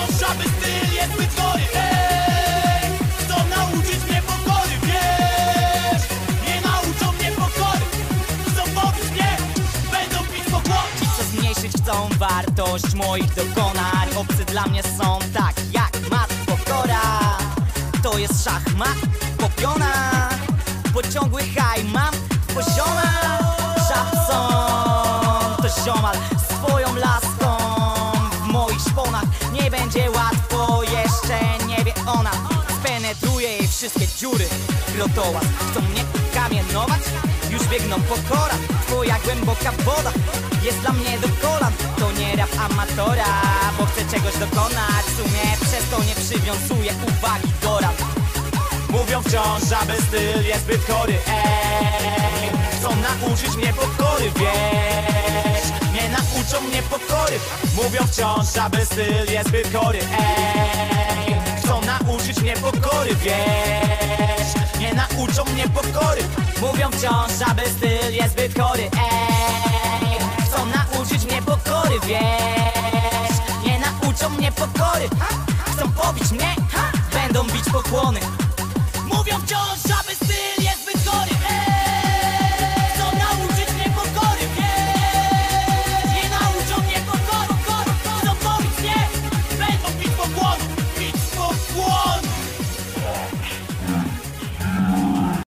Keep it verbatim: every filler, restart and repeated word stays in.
wciąż, aby styl jest zbyt chory. Ej, chcą nauczyć mnie pokory, wiesz. Nie nauczą mnie pokory, chcą pobić mnie, będą pić pokłon. Ci, co zmniejszyć chcą wartość moich dokonań. Obcy dla mnie są tak jak mat, pokora. To jest szachmat, popiona. Pociągły haj mam pozioma. Żabson to ziomal swoją laską. W moich szponach nie będzie łatwo, jeszcze nie wie ona. Spenetruje jej wszystkie dziury. Grotołaz chcą mnie kamienować, już biegną pokora. Twoja głęboka woda jest dla mnie do kolan. To nie rap amatora, bo chcę czegoś dokonać. W sumie przez to nie przywiązuję uwagi do rap. Mówią wciąż, aby styl jest zbyt chory. Ej, chcą nauczyć mnie pokory, wiesz. Nie nauczą mnie pokory. Mówią wciąż, aby styl jest zbyt chory. Ej, chcą nauczyć mnie pokory, wiesz. Nie nauczą mnie pokory. Mówią wciąż, aby styl jest zbyt chory. Ej, chcą nauczyć mnie pokory, wiesz. Nie nauczą mnie pokory. Chcą pobić mnie, będą bić pokłony. Mówią wciąż,